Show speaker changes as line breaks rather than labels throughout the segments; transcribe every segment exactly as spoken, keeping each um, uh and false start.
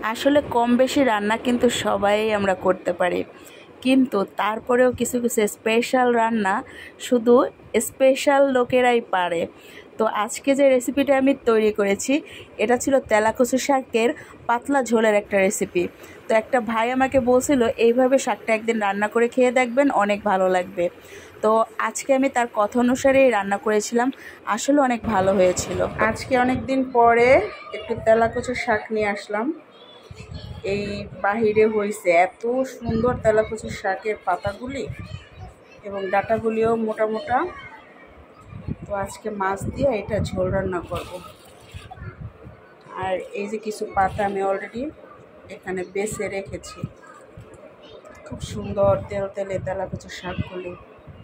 আসলে কম বেশি রান্না কিন্তু সবাই আমরা করতে পারি, কিন্তু তারপরেও কিছু কিছু স্পেশাল রান্না শুধু স্পেশাল লোকেরাই পারে। তো আজকে যে রেসিপিটা আমি তৈরি করেছি এটা ছিল তেলাকুচু শাকের পাতলা ঝোলের একটা রেসিপি। তো একটা ভাই আমাকে বলছিল এইভাবে শাকটা একদিন রান্না করে খেয়ে দেখবেন, অনেক ভালো লাগবে। তো আজকে আমি তার কথা অনুসারেই রান্না করেছিলাম, আসলে অনেক ভালো হয়েছিল। আজকে অনেক দিন পরে একটু তেলাকুচু শাক নিয়ে আসলাম। এই বাহিরে হয়েছে এত সুন্দর তেলাকুচু শাকের পাতাগুলি এবং ডাঁটাগুলিও মোটা মোটা। তো আজকে মাছ দিয়ে এটা ঝোল রান্না করব। আর এই যে কিছু পাতা আমি অলরেডি এখানে বেছে রেখেছি। খুব সুন্দর তেল তেলে তেলাকুচু শাকগুলি।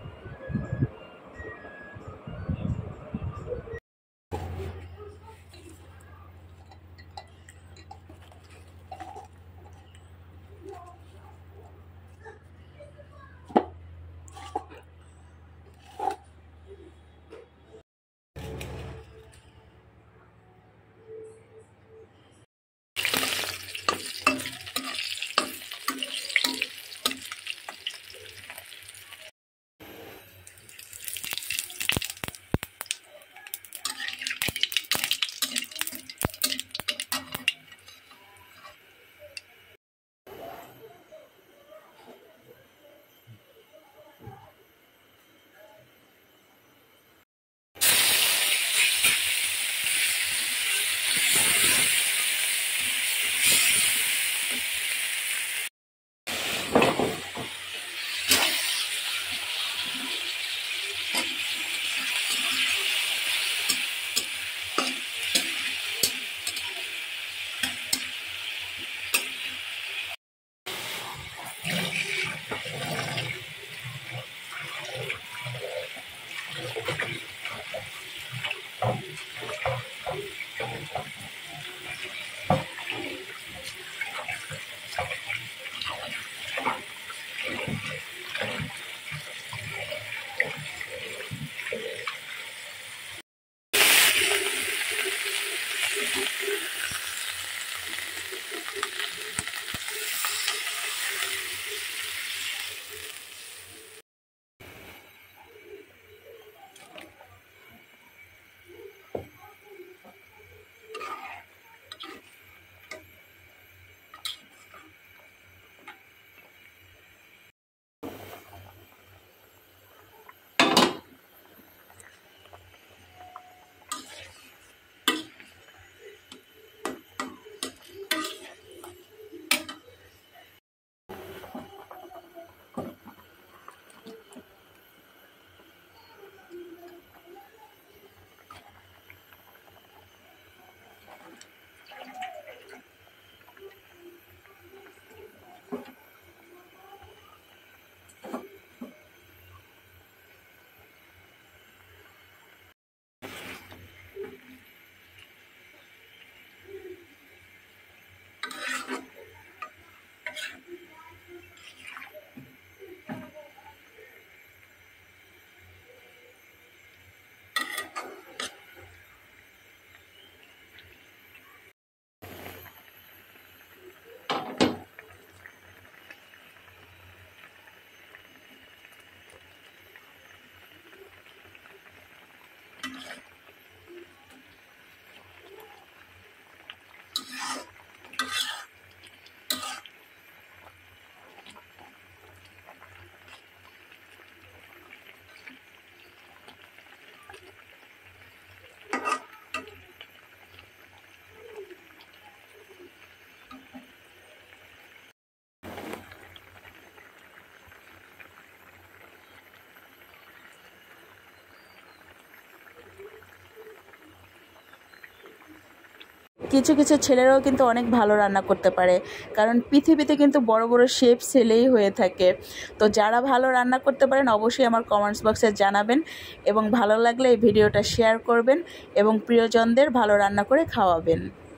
কিছু কিছু ছেলেরাও কিন্তু অনেক ভালো রান্না করতে পারে, কারণ পৃথিবীতে কিন্তু বড় বড় শেফ ছেলেই হয়ে থাকে। তো যারা ভালো রান্না করতে পারেন অবশ্যই আমার কমেন্টস বক্সে জানাবেন, এবং ভালো লাগলে এই ভিডিওটা শেয়ার করবেন এবং প্রিয়জনদের ভালো রান্না করে খাওয়াবেন।